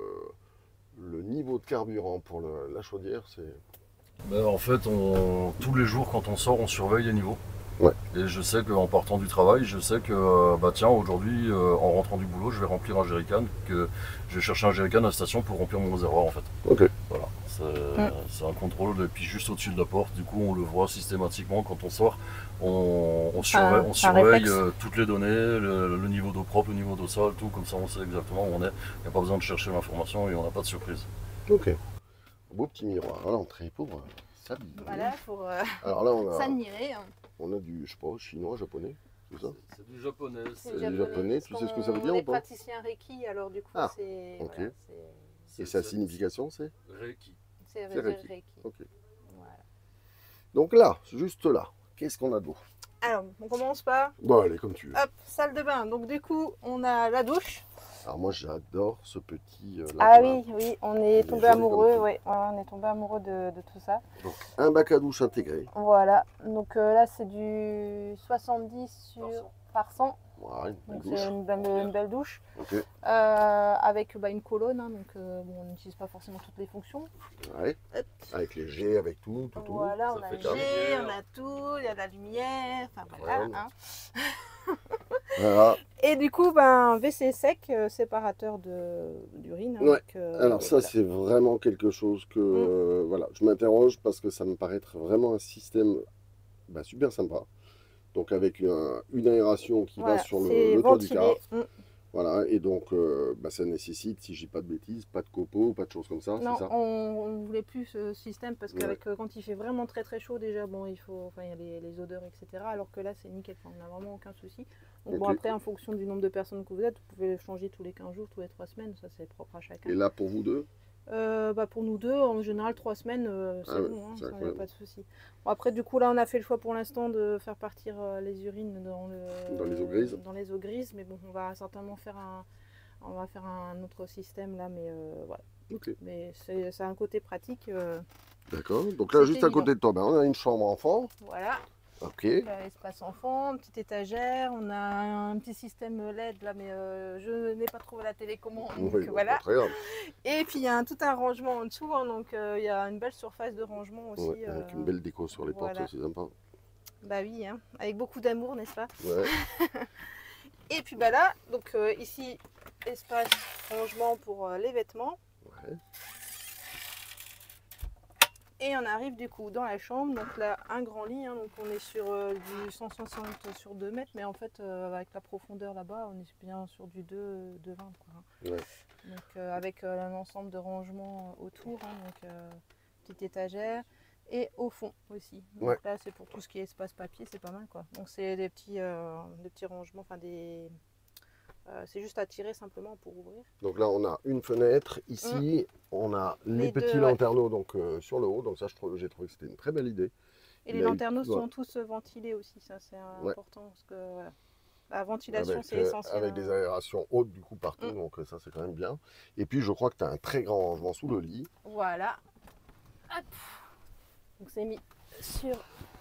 le niveau de carburant pour la chaudière. C'est En fait, tous les jours quand on sort, on surveille les niveaux. Ouais. Et je sais qu'en partant du travail, je sais que tiens, aujourd'hui, en rentrant du boulot, je vais remplir un jerrycan, que je vais chercher un jerrycan à la station pour remplir mon réservoir en fait. Ok. Voilà, c'est un contrôle et puis juste au-dessus de la porte, du coup on le voit systématiquement quand on sort, on surveille toutes les données, le niveau d'eau propre, le niveau d'eau sale, tout, comme ça on sait exactement où on est, il n'y a pas besoin de chercher l'information et on n'a pas de surprise. Ok. Un beau petit miroir à l'entrée pour s'habiller. Voilà, pour Alors là, s'admirer. Hein. on a du, je sais pas, chinois, japonais, tout ça. C'est du japonais. C'est du japonais, tu sais ce que ça veut dire ou ou pas? On est praticien Reiki, alors du coup, Ah, c'est. ok. Voilà, Et sa signification, c'est? Reiki. c'est Reiki. Reiki. Ok. Voilà. Donc là, juste là, qu'est-ce qu'on a d'autre? Alors, on commence par. Bon, allez, comme tu veux. Hop, salle de bain. Donc, du coup, on a la douche. Alors moi, j'adore ce petit... Ah là. oui, on est tombé joli amoureux, comme ouais, on est tombé amoureux de tout ça. Donc, un bac à douche intégré. Voilà, donc là c'est du 70 par 100, Voilà, une belle donc douche. c'est une belle douche. Ok. Avec une colonne, hein, donc bon, on n'utilise pas forcément toutes les fonctions. Ouais. Hop. Avec les jets, avec tout. Voilà, Ça on a fait le de la jet, on lumière. a tout, il y a de la lumière, enfin voilà. Voilà. Hein. Voilà. Et du coup, ben, WC sec, séparateur d'urine. Hein, Ouais. donc, Alors ça, voilà. c'est vraiment quelque chose que... voilà, je m'interroge parce que ça me paraît être vraiment un système super sympa. Donc avec une aération qui Voilà, va sur c'est le toit du ventilé. car. Voilà, et donc ça nécessite, si je dis pas de bêtises, pas de copeaux, pas de choses comme ça, Non, c'est ça? on ne voulait plus ce système parce Ouais. qu'avec quand il fait vraiment très très chaud déjà, bon, il y a les odeurs, etc. Alors que là, c'est nickel, enfin, on n'a vraiment aucun souci. Donc bon, Ok. après, en fonction du nombre de personnes que vous êtes, vous pouvez le changer tous les 15 jours, tous les 3 semaines, ça c'est propre à chacun. Et là, pour vous deux? Pour nous deux, en général, 3 semaines, c'est Ah ouais, bon, hein, c'est ça, y a incroyable. pas de souci. Bon, après, du coup, là, on a fait le choix pour l'instant de faire partir les urines dans les eaux grises. Dans les eaux grises, mais bon, on va certainement faire un autre système là, mais voilà. Ok. Mais c'est un côté pratique. D'accord. Donc là, C'est juste à évident. côté de toi, on a une chambre enfant. Voilà, Ok. espace enfant, petite étagère, on a un petit système LED là, mais je n'ai pas trouvé la télécommande, donc Oui, voilà. pas très grave. Et puis il y a tout un rangement en dessous, hein, donc il y a une belle surface de rangement aussi. Ouais, avec une belle déco sur les voilà. portes, c'est sympa. Bah oui, hein, avec beaucoup d'amour, n'est-ce pas? Ouais. Et puis bah là, donc ici, espace rangement pour les vêtements. Ouais. Et on arrive du coup dans la chambre, donc là un grand lit, hein, donc on est sur du 160 sur 2 mètres, mais en fait avec la profondeur là-bas, on est bien sur du 2,20 quoi. Hein. Ouais. Donc avec un ensemble de rangements autour, hein, donc petite étagère, et au fond aussi. Donc Ouais. là c'est pour tout ce qui est espace papier, c'est pas mal quoi. Donc c'est des petits rangements, enfin c'est juste à tirer simplement pour ouvrir. Donc là, on a une fenêtre. Ici, on a les Les petits deux, ouais. lanterneaux donc, sur le haut. Donc ça, j'ai trouvé que c'était une très belle idée. Et les Il a eu- lanterneaux ouais. sont tous ventilés aussi, ça c'est Ouais. important parce que voilà, la ventilation c'est Avec essentiel. des Hein. aérations hautes du coup partout, Mm. donc ça c'est quand même bien. Et puis je crois que tu as un très grand rangement sous le lit. Voilà. Hop. Donc c'est mis sur,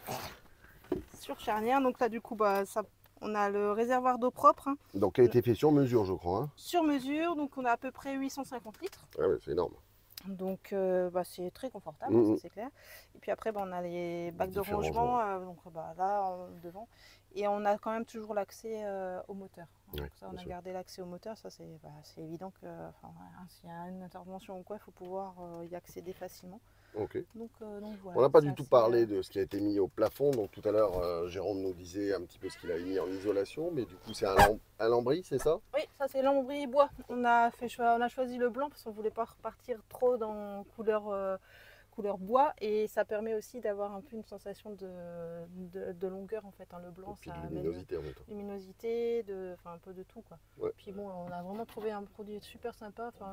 sur charnière. Donc là du coup bah, ça, on a le réservoir d'eau propre hein, Donc qui a été fait sur mesure je crois. Hein. sur mesure. Donc on a à peu près 850 litres. Ah ouais, c'est énorme. Donc bah, c'est très confortable, Mm, ça mm. c'est clair. Et puis après bah, on a les bacs de Différents rangement, rangements. donc bah, là devant. Et on a quand même toujours l'accès au moteur. Donc Ouais, ça on bien a sûr. gardé l'accès au moteur, ça c'est bah, évident que enfin, voilà, s'il y a une intervention ou quoi, il faut pouvoir y accéder facilement. Ok. Donc On voilà, n'a pas c'est du tout assez, parlé de ce qui a été mis au plafond. Donc tout à l'heure, Jérôme nous disait un petit peu ce qu'il avait mis en isolation. Mais du coup, c'est un lambris, c'est ça? Oui, ça c'est lambris bois. On a choisi le blanc parce qu'on voulait pas repartir trop dans couleur bois et ça permet aussi d'avoir un peu une sensation de longueur en fait. Hein. Le Et blanc, puis ça de amène luminosité en même temps. luminosité, enfin un peu de tout quoi. Ouais. Puis bon, on a vraiment trouvé un produit super sympa. Enfin,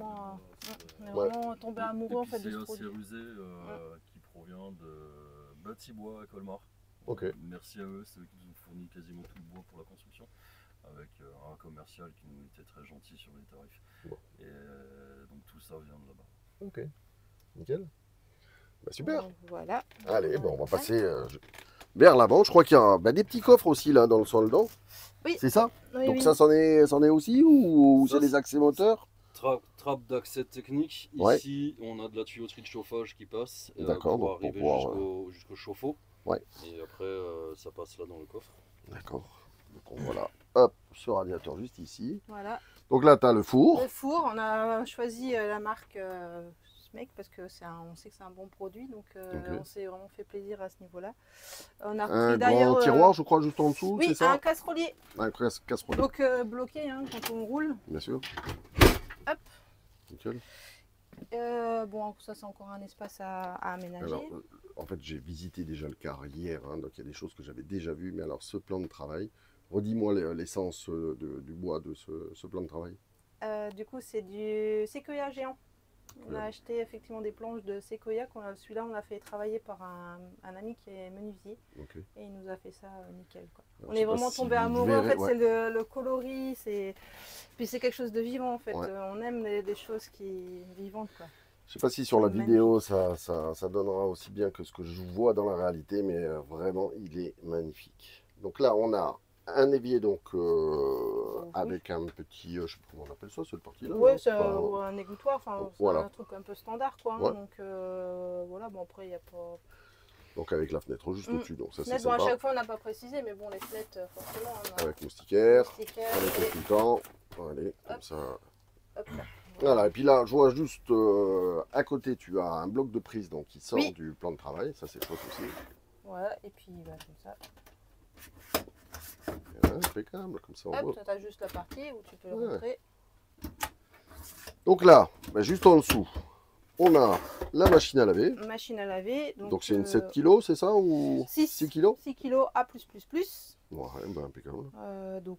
on est Ouais. vraiment tombé amoureux en fait de ce C'est produit. assez rusé qui provient de Batibois à Colmar. Ok. Merci à eux, c'est eux qui nous ont fourni quasiment tout le bois pour la construction, avec un commercial qui nous était très gentil sur les tarifs. Bon. Et donc tout ça vient de là-bas. Ok. Nickel. Bah, super. Donc, voilà. Allez, bon, on va passer vers l'avant. Je crois qu'il y a des petits coffres aussi là dans le sol dedans. Oui. C'est ça? Oui, Donc oui. ça, c'en est aussi ou Ça, c'est les accès moteurs? Trappe d'accès technique. Ouais. Ici, on a de la tuyauterie de chauffage qui passe D'accord, pour donc pour arriver pouvoir, jusqu'au chauffe-eau. Ouais. Et après, ça passe là dans le coffre. D'accord. Donc voilà. Hop, ce radiateur juste ici. Voilà. Donc là, tu as le four. Le four, on a choisi la marque Smec parce que on sait que c'est un bon produit, donc Ok. on s'est vraiment fait plaisir à ce niveau-là. On a Un repris grand d'ailleurs tiroir, je crois, juste en dessous, c'est oui, ça? un casserolier, Un casserole, donc bloqué hein, quand on roule. bien sûr. Hop. Nickel. Bon, ça c'est encore un espace à aménager. Alors, en fait, j'ai visité déjà le car hier, hein, donc il y a des choses que j'avais déjà vues. Mais alors, ce plan de travail, redis-moi l'essence du bois de ce plan de travail. Du coup, c'est du séquoia géant. On a Ouais. acheté effectivement des planches de séquoia. Celui-là, on l'a fait travailler par un ami qui est menuisier Ok. et il nous a fait ça nickel. Quoi. Alors, On je sais est pas vraiment si tombé vous amoureux. En verrez, fait, ouais. c'est le coloris, puis c'est quelque chose de vivant en fait. Ouais. On aime les choses qui vivantes quoi. Je sais pas si sur la Magnifique. vidéo ça donnera aussi bien que ce que je vois dans la réalité, mais vraiment il est magnifique. Donc là on a un évier donc Oui. avec un petit, je sais pas comment on appelle ça, cette partie-là. Ouais, hein. c'est Enfin, un égouttoir, enfin, c'est voilà. un truc un peu standard quoi. Hein, Ouais. donc voilà, bon après il n'y a pas. Donc avec la fenêtre juste au-dessus, donc ça c'est Fenêtre, bon, à sympa. chaque fois on n'a pas précisé, mais bon les fenêtres forcément. On a Avec moustiquaire, moustiquaire, on est tout le temps. Allez, comme Hop. ça. hop là. Voilà, et puis là, je vois juste à côté, tu as un bloc de prise donc, qui sort Oui. du plan de travail. Ça, c'est chouette aussi. Voilà, et puis bah, comme ça. Voilà, impeccable, comme ça on Hop, voit. toi, t'as juste la partie où tu peux Ouais. rentrer. Donc là, bah, juste en dessous, on a la machine à laver. Machine à laver. Donc c'est une 7 kg, c'est ça? Ou 6 kg? 6 kg A+++. Ouais, bah, impeccable. Donc,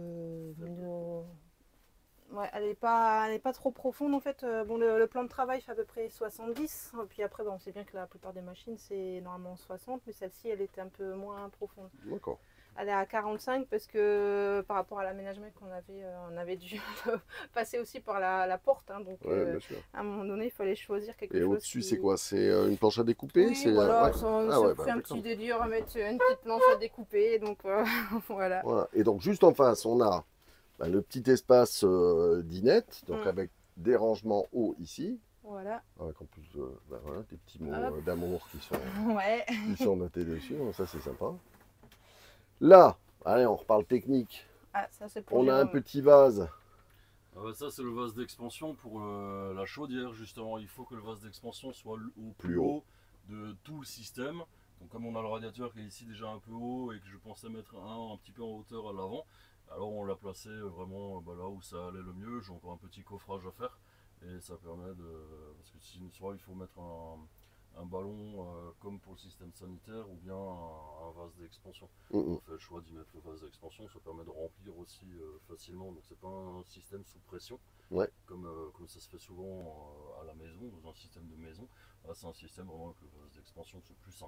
ouais, elle n'est pas trop profonde en fait. Bon, le plan de travail fait à peu près 70. Puis après, on sait bien que la plupart des machines, c'est normalement 60. Mais celle-ci, elle était un peu moins profonde. D'accord. Elle est à 45 parce que par rapport à l'aménagement qu'on avait, on avait dû passer aussi par la porte. Hein, donc, Ouais, bien sûr. à un moment donné, il fallait choisir quelque Et chose. au-dessus, c'est quoi? C'est une planche à découper? Oui, C'est, voilà, ouais. on Ah se ouais, fait bah, un petit impeccable. délire à mettre une petite planche à découper. Donc, voilà. Voilà. Et donc juste en face, on a bah, le petit espace dinette, donc avec des rangements hauts ici. Voilà. Avec en plus bah, voilà, des petits mots Hop. d'amour qui Ouais. sont notés dessus, donc ça c'est sympa. Là, allez, on reparle technique. Ah, ça c'est pour On a un Jérôme. petit vase. Ah bah ça c'est le vase d'expansion pour la chaudière justement. Il faut que le vase d'expansion soit au plus haut de tout le système. Donc comme on a le radiateur qui est ici déjà un peu haut et que je pensais mettre un petit peu en hauteur à l'avant, alors on l'a placé vraiment là où ça allait le mieux. J'ai encore un petit coffrage à faire et ça permet de... Parce que sinon soit il faut mettre un ballon comme pour le système sanitaire ou bien un vase d'expansion. On fait le choix d'y mettre le vase d'expansion, ça permet de remplir aussi facilement, donc c'est pas un système sous pression comme ça se fait souvent à la maison, dans un système de maison. Là c'est un système vraiment avec le vase d'expansion, c'est plus simple.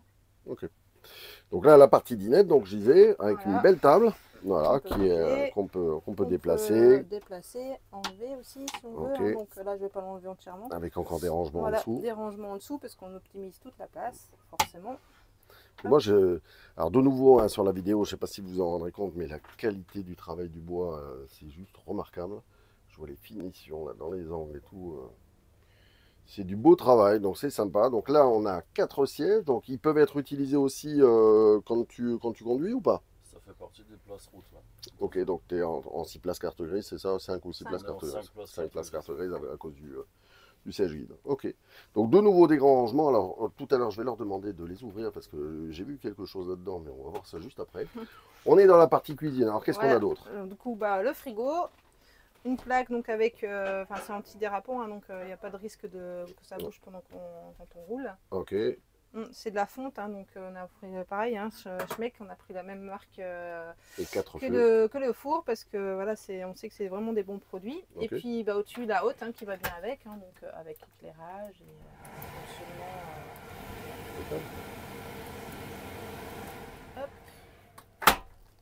Ok. Donc là, la partie dinette, donc j'y vais avec Voilà. une belle table, voilà, On peut ranger. qu'on peut On déplacer, peut déplacer, enlever aussi si on Ok. veut. Hein. Donc là, je vais pas l'enlever entièrement. avec encore des rangements en Voilà, dessous. des rangements en dessous parce qu'on optimise toute la place, forcément. Moi, alors de nouveau, hein, sur la vidéo, je ne sais pas si vous en rendrez compte, mais la qualité du travail du bois, c'est juste remarquable. Je vois les finitions là, dans les angles et tout. C'est du beau travail, donc c'est sympa. Donc là, on a 4 sièges, donc ils peuvent être utilisés aussi quand tu conduis ou pas? Ça fait partie des places routes. Là. Ok, donc tu es en 6 places carte grise, c'est ça? 5 ou 6 places carte grise? 5 places carte grise à cause du siège guide. Ok. Donc de nouveau des grands rangements. Alors tout à l'heure, je vais leur demander de les ouvrir parce que j'ai vu quelque chose là-dedans, mais on va voir ça juste après. On est dans la partie cuisine. Alors qu'est-ce qu'on a d'autre? Du coup, bah, le frigo, une plaque donc avec, enfin c'est antidérapant, hein, donc il n'y a pas de risque que ça bouge quand on roule. Ok. C'est de la fonte, hein, donc on a pris pareil, hein, Schmeck, on a pris la même marque Et 4 que le four parce que voilà, on sait que c'est vraiment des bons produits. Ok. Et puis bah, au-dessus la haute hein, qui va bien avec, hein, donc avec éclairage et fonctionnement. Hop.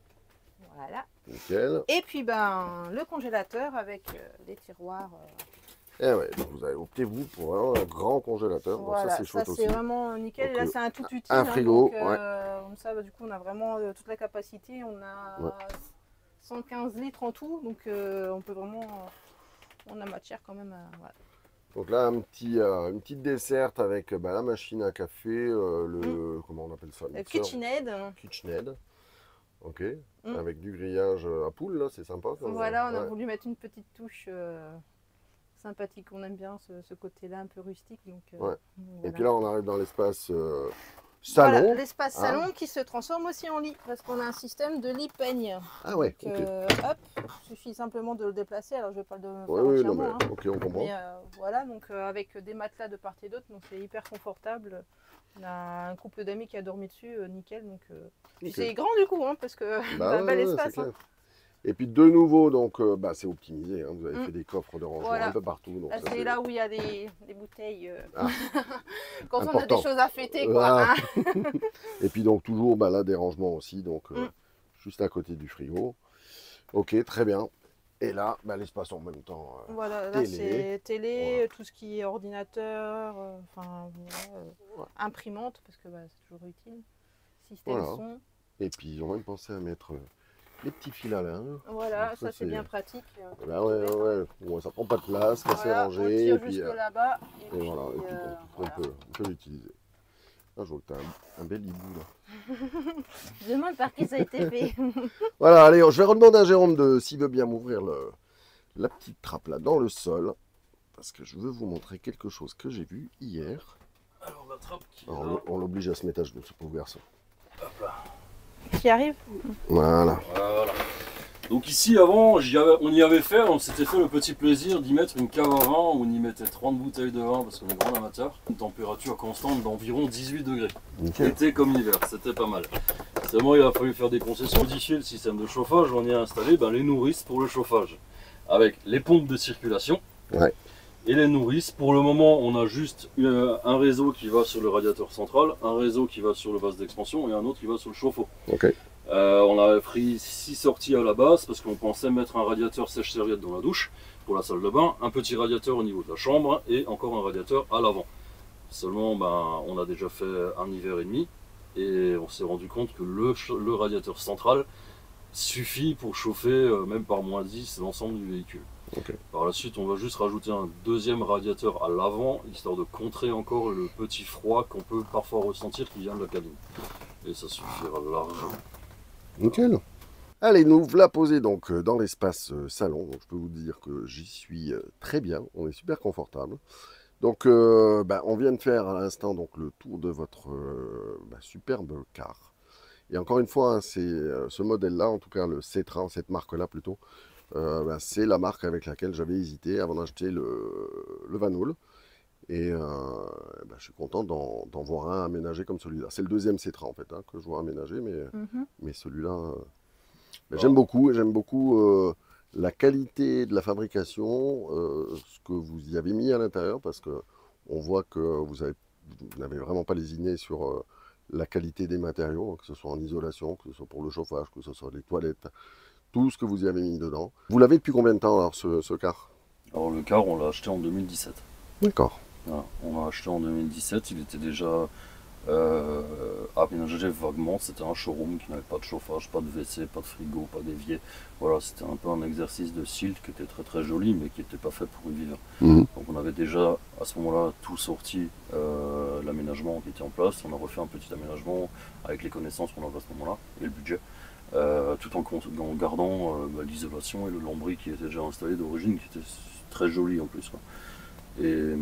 Voilà. Nickel. Et puis ben le congélateur avec les tiroirs. Et ouais, donc vous avez opté vous pour vraiment un grand congélateur. Voilà, donc ça c'est chouette ça aussi. c'est vraiment nickel. Donc, Et là c'est un tout utile. un frigo, hein, donc, comme ça, bah, du coup, on a vraiment toute la capacité. On a 115 litres en tout, donc on peut vraiment. On a matière quand même. Voilà. Donc là, une petite desserte avec la machine à café, comment on appelle ça? Le KitchenAid. KitchenAid. Ok. Mm. Avec du grillage à poule, là, c'est sympa. Voilà, on a voulu mettre une petite touche sympathique. On aime bien ce côté-là un peu rustique. Donc, Ouais. voilà. Et puis là, on arrive dans l'espace salon. Voilà, l'espace salon qui se transforme aussi en lit parce qu'on a un système de lit peigne. Ah ouais, Donc, ok. hop, il suffit simplement de le déplacer. Alors je ne vais pas le faire Oui, non, entièrement. mais Hein. ok, on comprend. Mais voilà, donc avec des matelas de part et d'autre, donc c'est hyper confortable. On a un couple d'amis qui a dormi dessus, nickel. Donc Ok. c'est grand du coup, hein, parce que Bah, bel ouais, espace. c'est Hein. clair. Et puis de nouveau, donc c'est optimisé. Hein. Vous avez fait des coffres de rangement Voilà. un peu partout. Donc Là, ça, c'est là où il y a des bouteilles. Ah. Quand on a Important. des choses à fêter, quoi. Ah. Hein. Et puis donc toujours là des rangements aussi, donc juste à côté du frigo. Ok, très bien. Et là, l'espace en même temps. Voilà, là télé. c'est télé, Voilà. tout ce qui est ordinateur, enfin Ouais. imprimante, parce que c'est toujours utile. Système Voilà. son. Et puis ils ont même pensé à mettre les petits fils à linge. Voilà, Donc ça c'est bien pratique. Bah ouais, ça prend pas de place, c'est Voilà, rangé. on Et tire puis, jusque là-bas. et voilà, et puis voilà. on peut l'utiliser. Ah, je vois que tu as un bel hibou là. Je demande par qui ça a été fait. Voilà, allez, je vais redemander à Jérôme s'il veut bien m'ouvrir la petite trappe là dans le sol. Parce que je veux vous montrer quelque chose que j'ai vu hier. Alors la trappe qui est Alors, là. on l'oblige à se mettre à genoux, ce pauvre garçon. Hop là. Qui arrive? Voilà. Voilà. Donc ici avant, on y avait fait, on s'était fait le petit plaisir d'y mettre une cave à vin où on y mettait 30 bouteilles de vin parce qu'on est grand amateur. Une température constante d'environ 18 degrés. Nickel. Été comme hiver, c'était pas mal. Seulement il a fallu faire des concessions, modifier le système de chauffage, on y a installé les nourrices pour le chauffage. Avec les pompes de circulation. Ouais. Et les nourrices, pour le moment on a juste un réseau qui va sur le radiateur central, un réseau qui va sur le vase d'expansion et un autre qui va sur le chauffe-eau. Ok. On avait pris 6 sorties à la base parce qu'on pensait mettre un radiateur sèche-serviette dans la douche pour la salle de bain, un petit radiateur au niveau de la chambre et encore un radiateur à l'avant. Seulement on a déjà fait un hiver et demi et on s'est rendu compte que le radiateur central suffit pour chauffer même par -10 l'ensemble du véhicule. Ok. Par la suite on va juste rajouter un deuxième radiateur à l'avant histoire de contrer encore le petit froid qu'on peut parfois ressentir qui vient de la cabine. Et ça suffira largement. Nickel. Allez, nous voilà posés donc dans l'espace salon. Donc, je peux vous dire que j'y suis très bien. On est super confortable. Donc, on vient de faire à l'instant donc le tour de votre superbe car. Et encore une fois, hein, c'est ce modèle-là, en tout cas le Cetra, cette marque-là plutôt, c'est la marque avec laquelle j'avais hésité avant d'acheter le Vanoul. Et je suis content d'en voir un aménagé comme celui-là. C'est le deuxième Cetra en fait que je vois aménagé, mais celui-là, j'aime beaucoup. J'aime beaucoup la qualité de la fabrication, ce que vous y avez mis à l'intérieur, parce que on voit que vous n'avez vraiment pas lésiné sur la qualité des matériaux, que ce soit en isolation, que ce soit pour le chauffage, que ce soit les toilettes, tout ce que vous y avez mis dedans. Vous l'avez depuis combien de temps alors ce car? Alors le car, on l'a acheté en 2017. D'accord. Voilà. On l'a acheté en 2017, il était déjà aménagé vaguement. C'était un showroom qui n'avait pas de chauffage, pas de WC, pas de frigo, pas d'évier. Voilà, c'était un peu un exercice de style qui était très très joli, mais qui n'était pas fait pour y vivre. Mhm. Donc on avait déjà à ce moment-là tout sorti, l'aménagement qui était en place. On a refait un petit aménagement avec les connaissances qu'on avait à ce moment-là et le budget. Tout en gardant l'isolation et le lambris qui était déjà installé d'origine, qui était très joli en plus, quoi. Et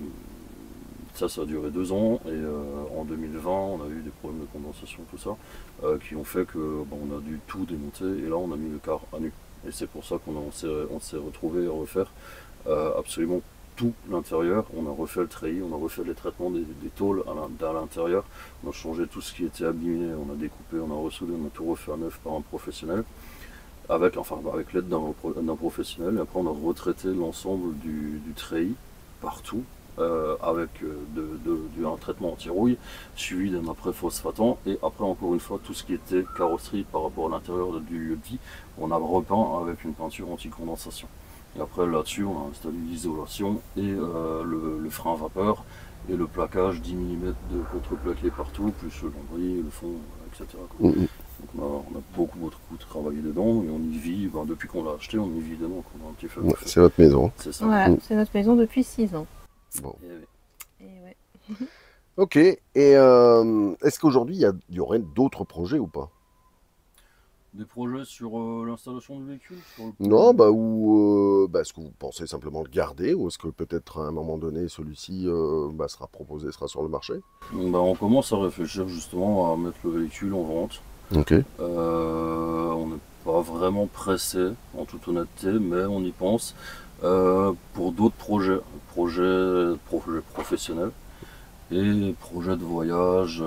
ça a duré 2 ans, et en 2020 on a eu des problèmes de condensation, tout ça, qui ont fait que on a dû tout démonter, et là on a mis le car à nu. Et c'est pour ça qu'on s'est retrouvé à refaire absolument tout l'intérieur. On a refait le treillis, on a refait les traitements des tôles à l'intérieur, on a changé tout ce qui était abîmé, on a découpé, on a ressoudé, on a tout refait à neuf par un professionnel, avec l'aide d'un professionnel. Et après on a retraité l'ensemble du treillis partout, avec un traitement anti-rouille suivi d'un après-phosphatant, et après encore une fois tout ce qui était carrosserie par rapport à l'intérieur du lieu-dit, on a repeint avec une peinture anti-condensation. Et après là-dessus on a installé l'isolation et le frein à vapeur et le plaquage 10 mm de contreplaqué partout, plus le lambris, le fond, etc. Mhm. Donc on a beaucoup travaillé dedans, et on y vit, depuis qu'on l'a acheté, on y vit dedans, on a un petit feu. C'est votre maison. C'est ça. Ouais, Mm. c'est notre maison depuis 6 ans. Bon. Et oui. Et ouais. Ok, et est-ce qu'aujourd'hui il y aurait d'autres projets ou pas? Des projets sur l'installation du véhicule sur le Non, projet. est-ce que vous pensez simplement le garder, ou est-ce que peut-être à un moment donné celui-ci sera proposé, sera sur le marché? On commence à réfléchir justement à mettre le véhicule en vente. Ok. On n'est pas vraiment pressé, en toute honnêteté, mais on y pense pour d'autres projets professionnels et projets de voyage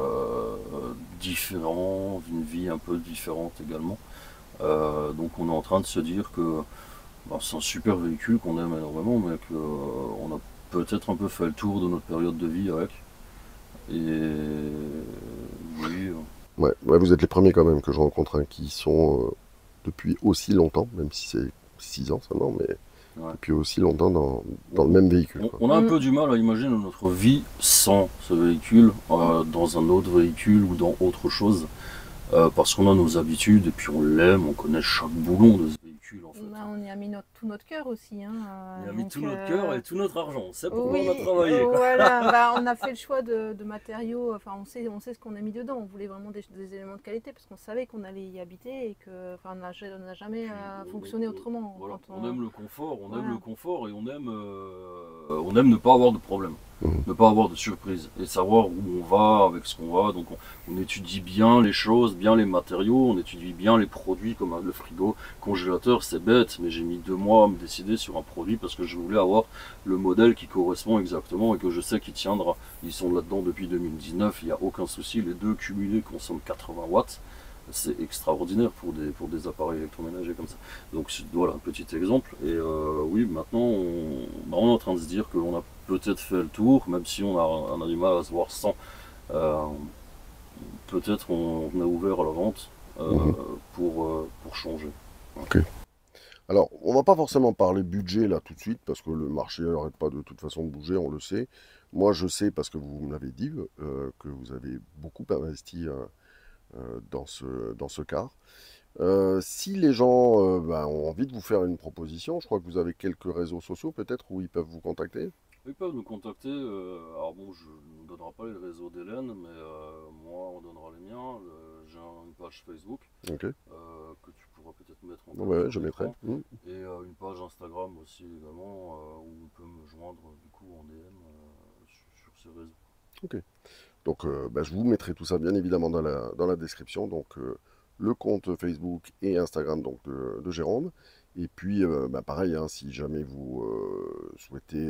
différents, d'une vie un peu différente également. Donc on est en train de se dire que c'est un super véhicule qu'on aime énormément, mais qu'on a peut-être un peu fait le tour de notre période de vie avec. Et oui, Ouais, ouais, vous êtes les premiers quand même que je rencontre, hein, qui sont depuis aussi longtemps, même si c'est 6 ans seulement, mais ouais. depuis aussi longtemps dans le même véhicule, quoi. On a un peu du mal à imaginer notre vie sans ce véhicule, dans un autre véhicule ou dans autre chose, parce qu'on a nos habitudes et puis on l'aime, on connaît chaque boulon de ce véhicule en fait. Bah, on y a mis tout notre cœur aussi. Hein, On a mis donc, tout notre cœur et tout notre argent, c'est pourquoi oui, on a travaillé, quoi. voilà. Bah, on a fait le choix de matériaux. Enfin, on sait ce qu'on a mis dedans. On voulait vraiment des éléments de qualité parce qu'on savait qu'on allait y habiter et que, enfin, on n'a jamais fonctionné autrement. Voilà, Quand on aime le confort, on aime Voilà. le confort, et on aime ne pas avoir de problème, Mhm. ne pas avoir de surprise, et savoir où on va avec ce qu'on va. Donc on étudie bien les choses, bien les matériaux, on étudie bien les produits, comme le frigo, congélateur. C'est bête, mais j'ai mis 2 mois à me décider sur un produit parce que je voulais avoir le modèle qui correspond exactement et que je sais qu'il tiendra. Ils sont là-dedans depuis 2019, il n'y a aucun souci, les deux cumulés consomment 80 watts. C'est extraordinaire pour des appareils électroménagers comme ça. Donc voilà un petit exemple. Et oui, maintenant on est en train de se dire qu'on a peut-être fait le tour, même si on a du mal à se voir sans. Euh, Peut-être on est ouvert à la vente Mhm. pour changer. Ok. Alors, on va pas forcément parler budget là tout de suite, parce que le marché n'arrête pas de toute façon de bouger, on le sait. Moi, je sais, parce que vous me l'avez dit, que vous avez beaucoup investi dans ce car. Si les gens ont envie de vous faire une proposition, je crois que vous avez quelques réseaux sociaux peut-être où ils peuvent vous contacter. Ils peuvent nous contacter. Alors bon, je ne donnerai pas les réseaux d'Hélène, mais moi on donnera les miens. J'ai une page Facebook Ok. que tu pourras peut-être mettre en Ouais, capture je mettrai. d'écran, et une page Instagram aussi également, où on peut me joindre du coup en DM sur ces réseaux. Ok. Donc, je vous mettrai tout ça bien évidemment dans la description. Donc, le compte Facebook et Instagram donc, de Jérôme. Et puis, pareil, hein, si jamais vous souhaitez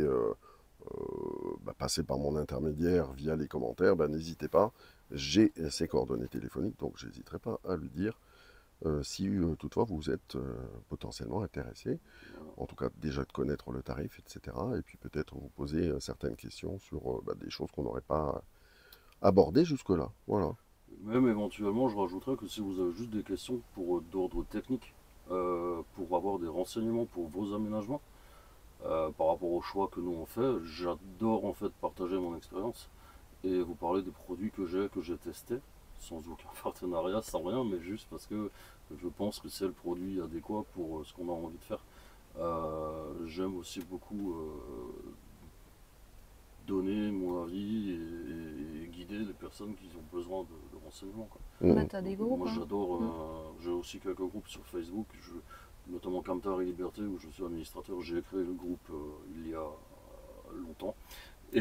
passer par mon intermédiaire via les commentaires, n'hésitez pas. J'ai ses coordonnées téléphoniques, donc j'hésiterai pas à lui dire si toutefois vous êtes potentiellement intéressé. Voilà. En tout cas, déjà de connaître le tarif, etc. Et puis peut-être vous poser certaines questions sur des choses qu'on n'aurait pas abordé jusque-là. Voilà. Même éventuellement, je rajouterais que si vous avez juste des questions d'ordre technique, pour avoir des renseignements pour vos aménagements, par rapport aux choix que nous on fait, j'adore en fait partager mon expérience et vous parler des produits que j'ai testés, sans aucun partenariat, sans rien, mais juste parce que je pense que c'est le produit adéquat pour ce qu'on a envie de faire. J'aime aussi beaucoup donner mon avis et guider les personnes qui ont besoin de renseignements, quoi. Bah, Mhm. t'as des groupes, Moi hein. j'adore, j'ai aussi quelques groupes sur Facebook, notamment Camtar et Liberté où je suis administrateur. J'ai créé le groupe il y a longtemps et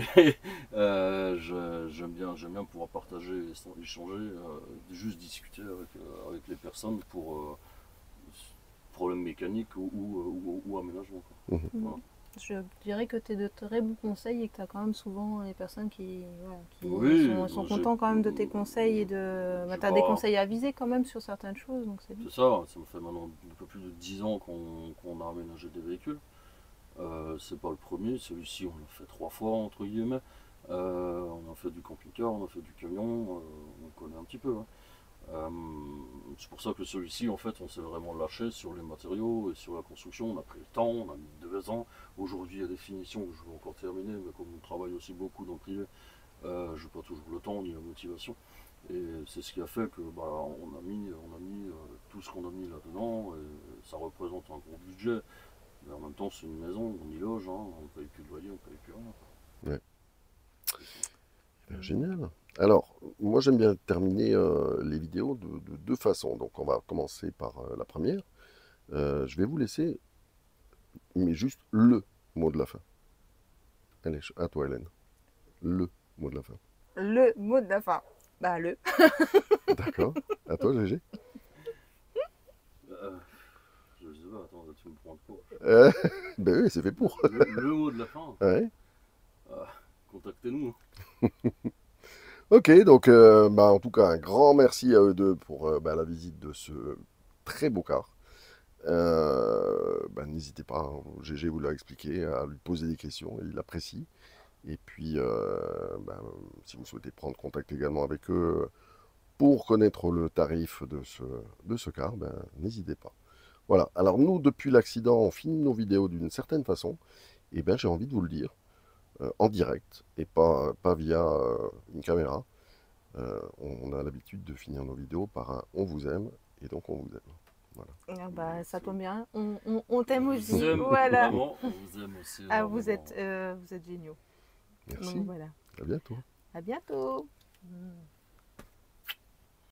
j'aime bien pouvoir partager, échanger, juste discuter avec les personnes pour problèmes mécaniques ou aménagement, quoi. Mhm. Voilà. Je dirais que tu es de très bons conseils et que tu as quand même souvent les personnes qui, voilà, qui Oui, sont j'ai contents quand même de tes conseils et de. Bah, j'ai tu as des pas. conseils avisés quand même sur certaines choses, donc c'est bien. C'est ça me fait maintenant un peu plus de 10 ans qu'on a aménagé des véhicules. C'est pas le premier, celui-ci on l'a fait 3 fois entre guillemets. On a fait du camping-car, on a fait du camion, on connaît un petit peu, hein. Euh, c'est pour ça que celui-ci, en fait, on s'est vraiment lâché sur les matériaux et sur la construction. On a pris le temps, on a mis 2 ans. Aujourd'hui, il y a des finitions que je veux encore terminer, mais comme on travaille aussi beaucoup dans le privé, je n'ai pas toujours le temps ni la motivation. Et c'est ce qui a fait que bah, on a mis tout ce qu'on a mis là-dedans. Et ça représente un gros budget. Mais en même temps, c'est une maison, on y loge, hein, on ne paye plus de loyer, on ne paye plus rien. Ouais. C'est Mhm. Génial. Alors, moi j'aime bien terminer les vidéos de deux façons. Donc on va commencer par la première. Je vais vous laisser, mais juste le mot de la fin. Allez, à toi Hélène. Le mot de la fin. Le mot de la fin. Bah, le. D'accord. À toi GG. Euh, je sais pas, attends, là, tu me prends de court. Euh, ben oui, c'est fait pour. Le mot de la fin, Ouais. contactez-nous. Ok, donc bah, en tout cas, un grand merci à eux deux pour bah, la visite de ce très beau car. Bah, n'hésitez pas, hein, GG vous l'a expliqué, à lui poser des questions, il apprécie. Et puis, bah, si vous souhaitez prendre contact également avec eux pour connaître le tarif de ce car, ben, n'hésitez pas. Voilà, alors nous, depuis l'accident, on filme nos vidéos d'une certaine façon, et ben j'ai envie de vous le dire, en direct, et pas via une caméra. On a l'habitude de finir nos vidéos par un «on vous aime», et donc on vous aime. Voilà. Ah bah, ça Merci. tombe bien. On t'aime On vous aussi. aime Voilà. vraiment, on vous aime aussi Ah, énormément. vous êtes géniaux. Donc Merci, voilà. à bientôt. À bientôt. Mm.